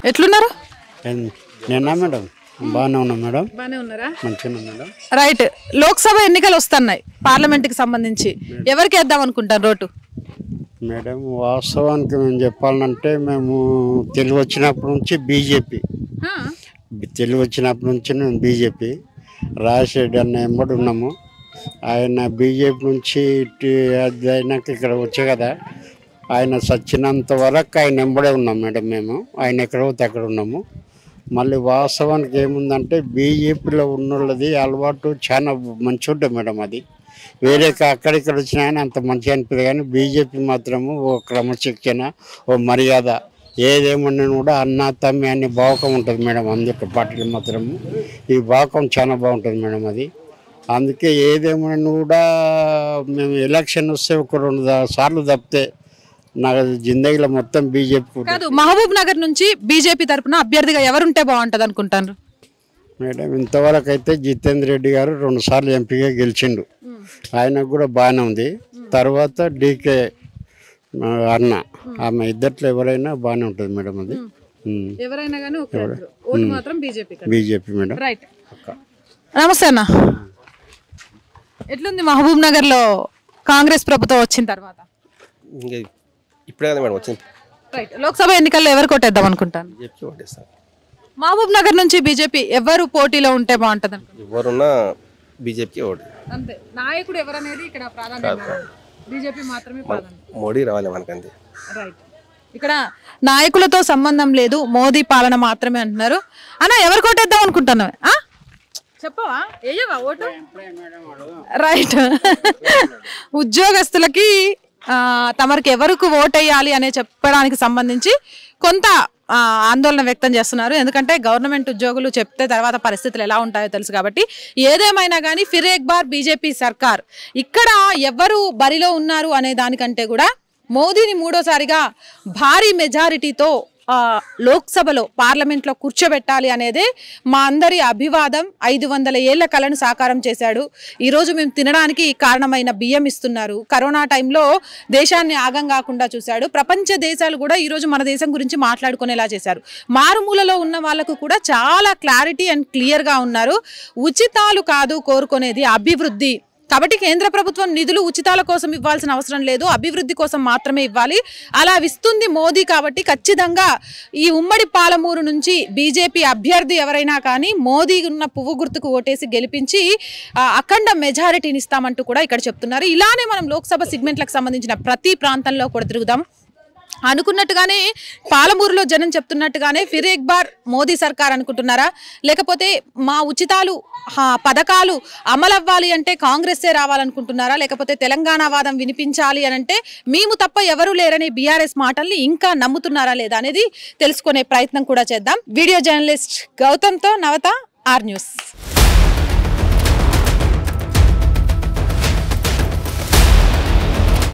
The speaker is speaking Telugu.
ఎట్లున్నారు? నేనా మేడం? బాగానే ఉన్నా మేడం. బాగానే ఉన్నారా? మంచిగా మేడం. రైట్. లోక్సభ ఎన్నికలు వస్తున్నాయి, పార్లమెంట్కి సంబంధించి ఎవరికి వేద్దాం అనుకుంటారు రోటు? మేడం వాస్తవానికి మేము చెప్పాలంటే మేము తెలుగు వచ్చినప్పటి నుంచి బీజేపీ, తెలుగు వచ్చినప్పటి నుంచి మేము బీజేపీ. రాజశేఖర్ అన్న ఎంబడి ఉన్నాము. ఆయన బీజేపీ నుంచి అది అయినాక ఇక్కడ వచ్చే కదా, ఆయన సచ్చినంత వరకు ఆయన ఎంబడే ఉన్నాం మేడం. మేము ఆయన ఎక్కడ పోతే అక్కడ ఉన్నాము. మళ్ళీ వాస్తవానికి ఏముందంటే బీజేపీలో ఉన్నోళ్ళది అలవాటు చాలా మంచి ఉంటుంది మేడం. అది వేరే అక్కడిక్కడ వచ్చినా కానీ అంత మంచిగా అనిపిస్తుంది. కానీ బీజేపీ మాత్రము ఓ క్రమశిక్షణ, ఓ మర్యాద, ఏదేమన్నా కూడా అన్న తమ్మి అనే భావకం ఉంటుంది మేడం. అందుకే పార్టీలు మాత్రము ఈ భావకం చాలా బాగుంటుంది మేడం. అది అందుకే ఏదేమన్నా కూడా మేము ఎలక్షన్ వస్తే ఒక 2 సార్లు తప్పితే నాకు జిందగీలో మొత్తం బీజేపీ కాదు. మహబూబ్ నగర్ నుంచి బీజేపీ తరఫున అభ్యర్థిగా ఎవరుంటే బాగుంటుంది అనుకుంటారు మేడం? ఇంతవరకు అయితే జితేందర్ రెడ్డి గారు 2 సార్లు ఎంపీగా గెలిచిండు. ఆయనకు కూడా బాగానే ఉంది. తర్వాత డీకే అన్న, ఆమె ఇద్దట్లో ఎవరైనా బాగానే ఉంటుంది మేడం. అది ఎవరైనా కానీ ఓటు మాత్రం బీజేపీ మేడం. రైట్. నమస్తే అన్న. ఎట్లుంది మహబూబ్ నగర్ లో కాంగ్రెస్ ప్రభుత్వం వచ్చిన తర్వాత? ఇప్పుడే కదా మేడం వచ్చింది. రైట్. లోక్సభ ఎన్నికల్లో ఎవరు కొట్టేద్దాం అనుకుంటాను? మహబూబ్ నగర్ నుంచి బీజేపీ ఎవరు పోటీలో ఉంటే బాగుంటుంది? ఎవరున్నా బీజేపీకి ఓటు. అంతే. నాయకుడు ఎవరనేది ఇక్కడ ప్రాధాన్యత, బీజేపీ మాత్రమే ప్రాధాన్యత. మోడీ రావాలి మనకంతే. రైట్. ఇక్కడ నాయకులతో సంబంధం లేదు, మోదీ పాలన మాత్రమే అంటున్నారు. అన్న ఎవరు కొట్టేద్దాం అనుకుంటున్నావు? చెప్పవా? ఏయవా ఓటు? రైట్. ఉద్యోగస్తులకి తమరికి ఎవరికి ఓటేయాలి అనే చెప్పడానికి సంబంధించి కొంత ఆందోళన వ్యక్తం చేస్తున్నారు. ఎందుకంటే గవర్నమెంట్ ఉద్యోగులు చెప్తే తర్వాత పరిస్థితులు ఎలా ఉంటాయో తెలుసు కాబట్టి. ఏదేమైనా కానీ ఫిర్ ఏక్ బార్ బీజేపీ సర్కార్. ఇక్కడ ఎవరు బరిలో ఉన్నారు అనే దానికంటే కూడా మోదీని 3వసారిగా భారీ మెజారిటీతో లోక్సభలో పార్లమెంట్లో కూర్చోబెట్టాలి అనేదే మా అందరి అభివాదం. 500 ఏళ్ల కళను సాకారం చేశాడు. ఈరోజు మేము తినడానికి కారణమైన బియ్యం ఇస్తున్నారు. కరోనా టైంలో దేశాన్ని ఆగం కాకుండా చూశాడు. ప్రపంచ దేశాలు కూడా ఈరోజు మన దేశం గురించి మాట్లాడుకునేలా చేశారు. మారుమూలలో ఉన్న వాళ్ళకు కూడా చాలా క్లారిటీ అండ్ క్లియర్గా ఉన్నారు. ఉచితాలు కాదు కోరుకునేది, అభివృద్ధి. కాబట్టి కేంద్ర ప్రభుత్వం నిధులు ఉచితాల కోసం ఇవ్వాల్సిన అవసరం లేదు, అభివృద్ధి కోసం మాత్రమే ఇవ్వాలి. అలా ఇస్తుంది మోదీ. కాబట్టి ఖచ్చితంగా ఈ ఉమ్మడి పాలమూరు నుంచి బీజేపీ అభ్యర్థి ఎవరైనా కానీ మోదీ ఉన్న పువ్వు గుర్తుకు ఓటేసి గెలిపించి అఖండ మెజారిటీని ఇస్తామంటూ కూడా ఇక్కడ చెప్తున్నారు. ఇలానే మనం లోక్సభ సెగ్మెంట్లకు సంబంధించిన ప్రతి ప్రాంతంలో కూడా తిరుగుదాం. అనుకున్నట్టుగానే పాలమూరులో జనం చెప్తున్నట్టుగానే ఫిర్ ఏక్ బార్ మోదీ సర్కార్ అనుకుంటున్నారా? లేకపోతే మా ఉచితాలు పథకాలు అమలవ్వాలి అంటే కాంగ్రెస్సే రావాలనుకుంటున్నారా? లేకపోతే తెలంగాణ వాదం వినిపించాలి అని అంటే మేము తప్ప ఎవరూ లేరనే బీఆర్ఎస్ మాటల్ని ఇంకా నమ్ముతున్నారా లేదా అనేది తెలుసుకునే ప్రయత్నం కూడా చేద్దాం. వీడియో జర్నలిస్ట్ గౌతమ్తో నవత, ఆర్ న్యూస్.